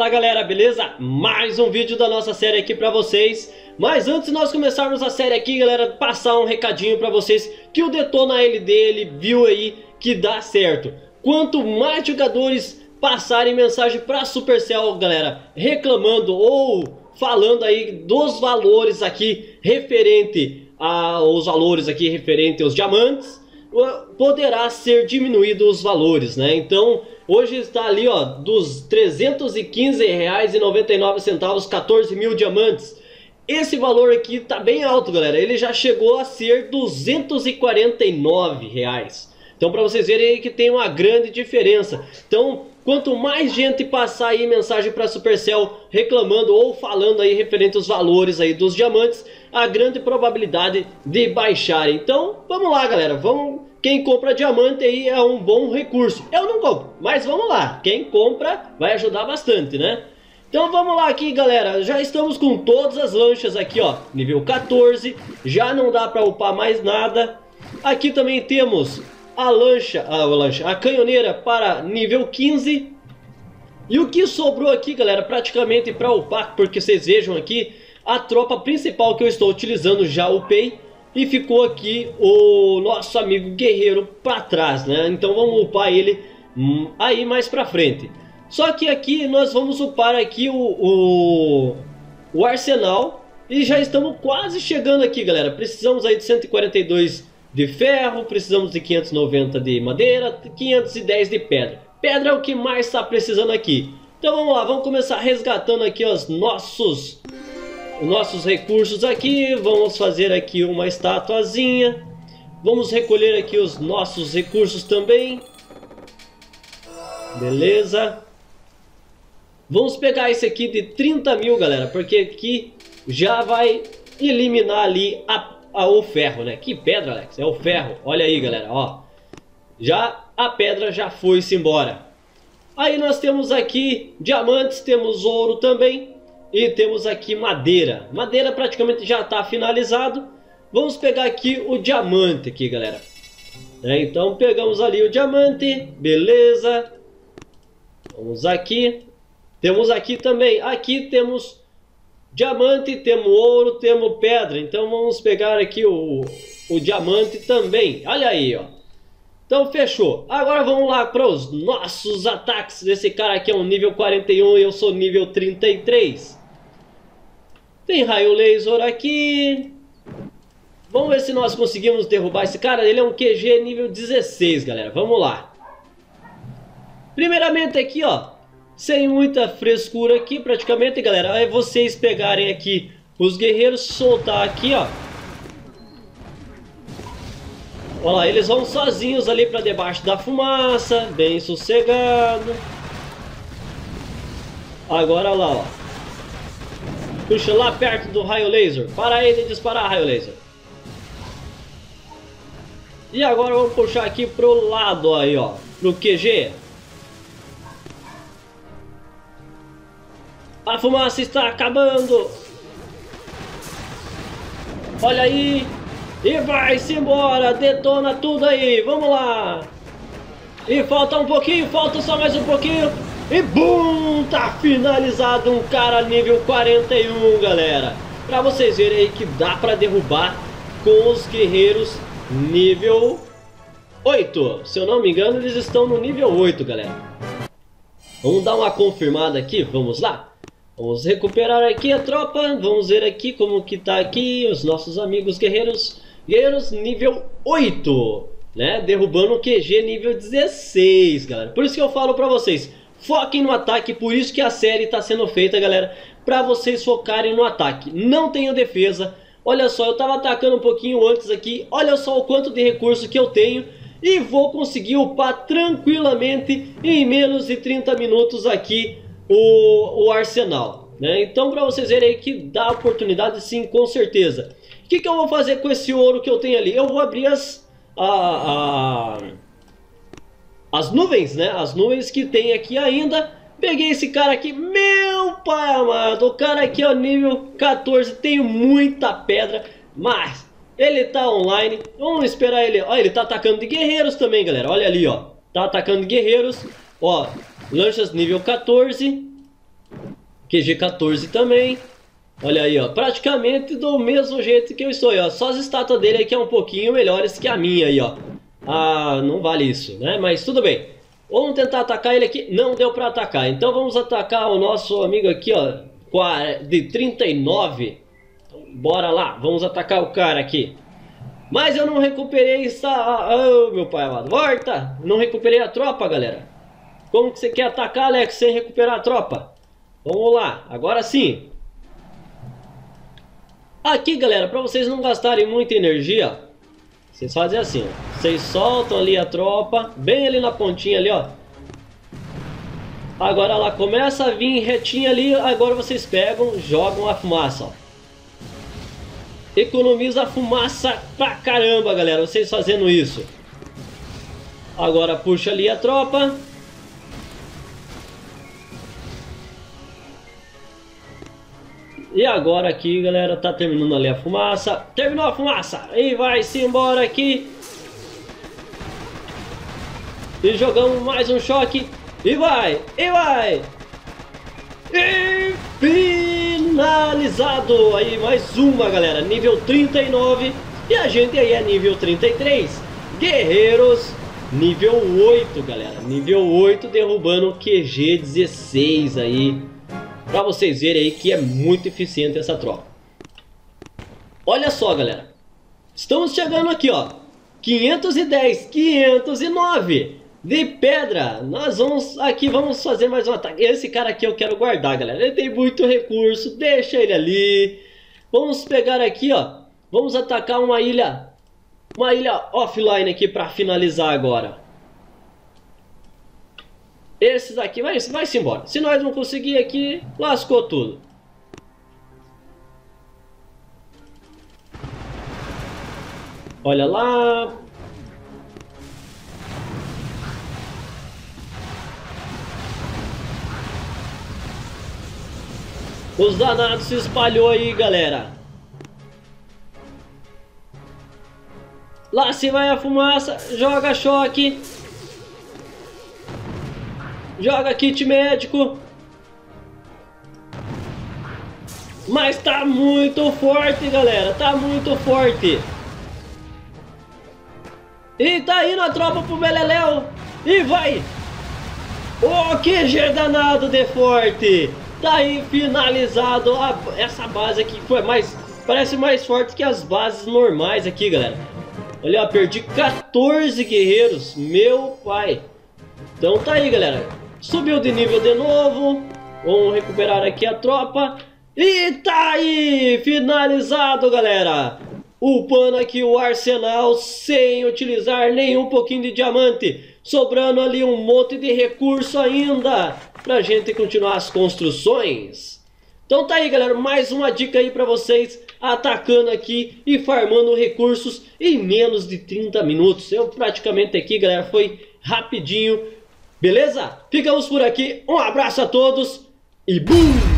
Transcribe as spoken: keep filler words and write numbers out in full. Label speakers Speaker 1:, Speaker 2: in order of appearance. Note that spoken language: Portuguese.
Speaker 1: Fala galera, beleza? Mais um vídeo da nossa série aqui pra vocês. Mas antes de nós começarmos a série aqui, galera, passar um recadinho pra vocês que o Detona L D, ele viu aí que dá certo. Quanto mais jogadores passarem mensagem pra Supercell, galera, reclamando ou falando aí dos valores aqui referente aos valores aqui referente aos diamantes, poderá ser diminuído os valores, né? Então hoje está ali, ó, dos trezentos e quinze reais e noventa e nove centavos, quatorze mil diamantes. Esse valor aqui tá bem alto, galera. Ele já chegou a ser duzentos e quarenta e nove reais. Então, para vocês verem aí que tem uma grande diferença. Então, quanto mais gente passar aí mensagem para Supercell reclamando ou falando aí referente aos valores aí dos diamantes, a grande probabilidade de baixar. Então, vamos lá, galera. Vamos. Quem compra diamante aí é um bom recurso. Eu não compro, mas vamos lá. Quem compra vai ajudar bastante, né? Então vamos lá aqui, galera. Já estamos com todas as lanchas aqui, ó. Nível quatorze. Já não dá para upar mais nada. Aqui também temos a lancha, a lancha, a canhoneira para nível quinze. E o que sobrou aqui, galera, praticamente para upar, porque vocês vejam aqui, a tropa principal que eu estou utilizando já upei. E ficou aqui o nosso amigo guerreiro para trás, né? Então vamos upar ele hum, aí mais para frente. Só que aqui nós vamos upar aqui o, o, o arsenal. E já estamos quase chegando aqui, galera. Precisamos aí de cento e quarenta e dois de ferro. Precisamos de quinhentos e noventa de madeira. quinhentos e dez de pedra. Pedra é o que mais está precisando aqui. Então vamos lá, vamos começar resgatando aqui os nossos... Os nossos recursos aqui. Vamos fazer aqui uma estatuazinha. Vamos recolher aqui os nossos recursos também. Beleza. Vamos pegar esse aqui de trinta mil, galera, porque aqui já vai eliminar ali a, a, o ferro, né? Que pedra, Alex? É o ferro. Olha aí, galera, ó. Já a pedra já foi-se embora. Aí nós temos aqui diamantes, temos ouro também. E temos aqui madeira. Madeira praticamente já está finalizado. Vamos pegar aqui o diamante aqui, galera. É, então pegamos ali o diamante. Beleza. Vamos aqui. Temos aqui também. Aqui temos diamante, temos ouro, temos pedra. Então vamos pegar aqui o, o diamante também. Olha aí, ó. Então fechou. Agora vamos lá para os nossos ataques. Esse cara aqui é um nível quarenta e um e eu sou nível trinta e três. Tem raio laser aqui. Vamos ver se nós conseguimos derrubar esse cara. Ele é um Q G nível dezesseis, galera. Vamos lá. Primeiramente aqui, ó. Sem muita frescura aqui, praticamente, galera. É vocês pegarem aqui os guerreiros, soltar aqui, ó. Olha lá, eles vão sozinhos ali para debaixo da fumaça. Bem sossegado. Agora lá, ó. Puxa lá perto do raio laser. Para ele de disparar raio laser. E agora vamos puxar aqui pro lado aí, ó. Pro Q G. A fumaça está acabando. Olha aí. E vai-se embora. Detona tudo aí. Vamos lá. E falta um pouquinho. Falta só mais um pouquinho. E bum! Tá finalizado um cara nível quarenta e um, galera. Pra vocês verem aí que dá pra derrubar com os guerreiros nível oito. Se eu não me engano, eles estão no nível oito, galera. Vamos dar uma confirmada aqui, vamos lá. Vamos recuperar aqui a tropa. Vamos ver aqui como que tá aqui os nossos amigos guerreiros. Guerreiros nível oito, né? Derrubando o Q G nível dezesseis, galera. Por isso que eu falo pra vocês, foquem no ataque, por isso que a série está sendo feita, galera, para vocês focarem no ataque. Não tenho defesa. Olha só, eu estava atacando um pouquinho antes aqui. Olha só o quanto de recurso que eu tenho. E vou conseguir upar tranquilamente em menos de trinta minutos aqui o, o arsenal, né? Então para vocês verem aí que dá oportunidade sim, com certeza. O que, que eu vou fazer com esse ouro que eu tenho ali? Eu vou abrir as... A, a, As nuvens, né? As nuvens que tem aqui ainda. Peguei esse cara aqui. Meu pai amado. O cara aqui, ó, nível quatorze. Tenho muita pedra. Mas ele tá online. Vamos esperar ele. Ó, ele tá atacando de guerreiros também, galera. Olha ali, ó. Tá atacando de guerreiros. Ó, lanchas nível quatorze. Q G quatorze também. Olha aí, ó, praticamente do mesmo jeito que eu estou, ó. Só as estátuas dele aí que é um pouquinho melhores que a minha aí, ó. Ah, não vale isso, né? Mas tudo bem. Vamos tentar atacar ele aqui. Não deu pra atacar. Então vamos atacar o nosso amigo aqui, ó, de trinta e nove. Então, bora lá, vamos atacar o cara aqui. Mas eu não recuperei essa... Oh, meu pai amado, volta! Não recuperei a tropa, galera. Como que você quer atacar, Alex, sem recuperar a tropa? Vamos lá, agora sim. Aqui, galera, para vocês não gastarem muita energia, vocês fazem assim, ó. Vocês soltam ali a tropa, bem ali na pontinha ali, ó. Agora ela começa a vir retinha ali, agora vocês pegam, jogam a fumaça, ó. Economiza a fumaça pra caramba, galera, vocês fazendo isso. Agora puxa ali a tropa. E agora aqui, galera, tá terminando ali a fumaça. Terminou a fumaça. E vai-se embora aqui. E jogamos mais um choque. E vai, e vai. E finalizado. Aí mais uma, galera. Nível trinta e nove. E a gente aí é nível trinta e três. Guerreiros, nível oito, galera. Nível oito derrubando o Q G dezesseis aí. Pra vocês verem aí que é muito eficiente essa tropa. Olha só, galera. Estamos chegando aqui, ó. quinhentos e dez, quinhentos e nove de pedra. Nós vamos aqui, vamos fazer mais um ataque. Esse cara aqui eu quero guardar, galera. Ele tem muito recurso, deixa ele ali. Vamos pegar aqui, ó. Vamos atacar uma ilha. Uma ilha offline aqui pra finalizar agora. Esses aqui, vai, vai-se embora. Se nós não conseguir aqui, lascou tudo. Olha lá. Os danados se espalhou aí, galera. Lá se vai a fumaça, joga choque. Joga kit médico. Mas tá muito forte, galera. Tá muito forte. E tá indo a tropa pro Beleléu. E vai. Oh, que Q G danado de forte. Tá aí finalizado a, essa base aqui. Foi mais, parece mais forte que as bases normais aqui, galera. Olha, perdi quatorze guerreiros. Meu pai. Então tá aí, galera. Subiu de nível de novo. Vamos recuperar aqui a tropa. E tá aí, finalizado, galera. Upando aqui o arsenal sem utilizar nem um pouquinho de diamante. Sobrando ali um monte de recurso ainda pra gente continuar as construções. Então tá aí, galera, mais uma dica aí pra vocês. Atacando aqui e farmando recursos em menos de trinta minutos. Eu praticamente aqui, galera, foi rapidinho. Beleza? Ficamos por aqui, um abraço a todos e BUM!